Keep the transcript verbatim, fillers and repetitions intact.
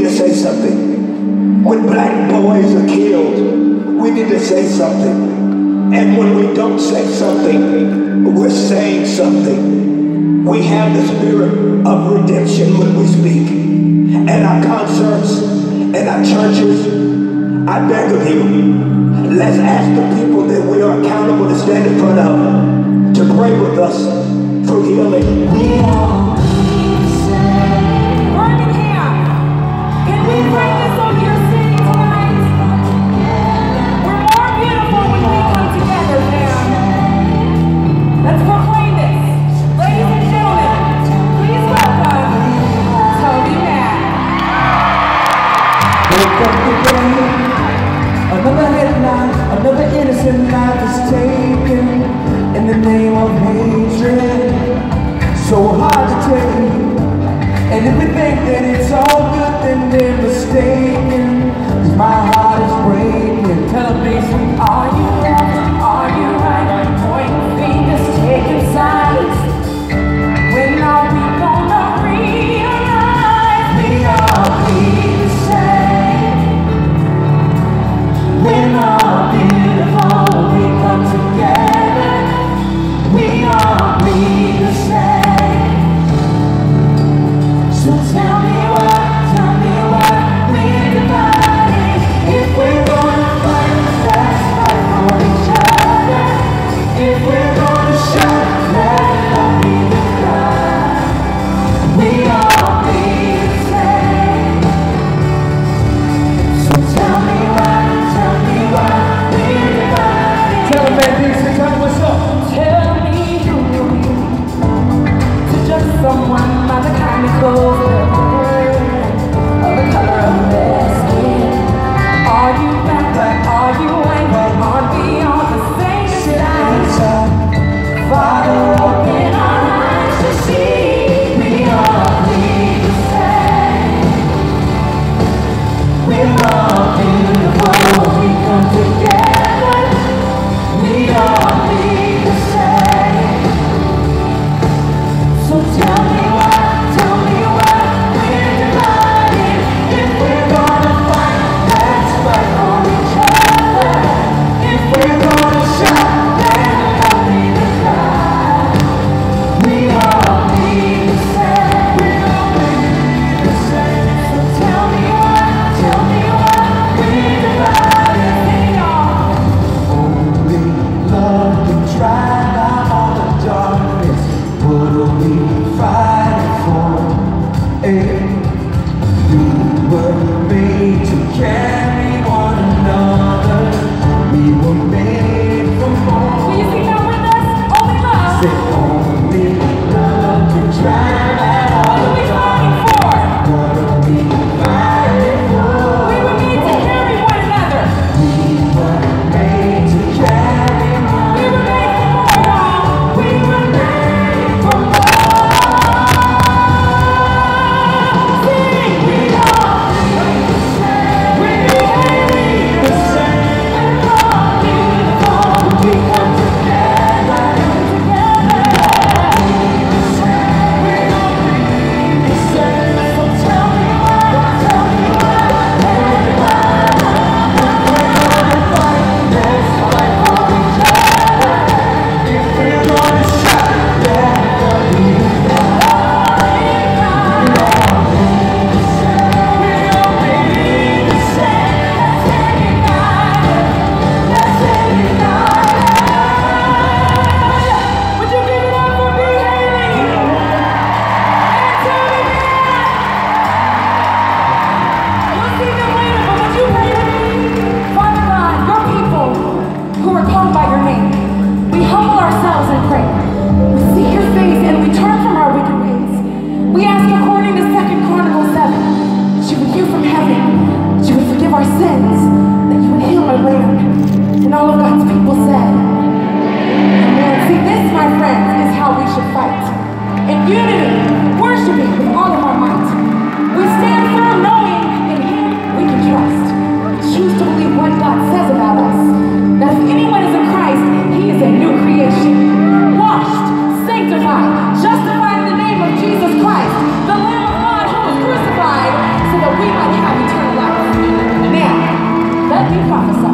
to say something. When black boys are killed, we need to say something. And when we don't say something, we're saying something. We have the spirit of redemption when we speak. At our concerts, at our churches, I beg of you, let's ask the people that we are accountable to stand in front of to pray with us for healing. We are Birmingham, can we bring this over your city tonight? We're more beautiful when we come together, fam. Let's proclaim this. Ladies and gentlemen, please welcome Toby Mac. Wake up today, another headline, another innocent life is taken in the name of hatred. So hard to take, and if we think that it's all good, then they're mistaken. 'Cause my heart is breaking. Tell me, Are you left? Are you right? Pointing fingers, taking sides. When are we gonna realize we all bleed the same? We're all beautiful when we come together. We all bleed the same. So tell me why, tell me why we're divided. If we're gonna fight, let's fight for each other. If we're gonna shout, let it all be the cry. We all bleed the same. So tell me why, tell me why we're divided. tell them that this is how what's up. Tell me who you to judge someone by the kind of clothes they're wearing or the color of their skin. Are you black? Are you white? Aren't we all the same inside? Father, open our eyes to see we all bleed the same. We're all beautiful when we come together. We all bleed the same. So tell me why, tell me why we're divided. If we're gonna fight, let's fight for each other. If we're gonna shout, then I'll be the cry. We all bleed the same. We all bleed the same. So tell me why, tell me why we're divided. We all Only love can drive out all the darkness. What are we fighting for? Hey, we were made to carry one another. We were made for more. Will you sing that with us? Only love. Say only love can drive out all What are we the fighting for? What are we fighting for? We were made to carry one another. We were made to carry one We were made for more, y'all. We were made for more. Sing, we all bleed the same. We prophesy.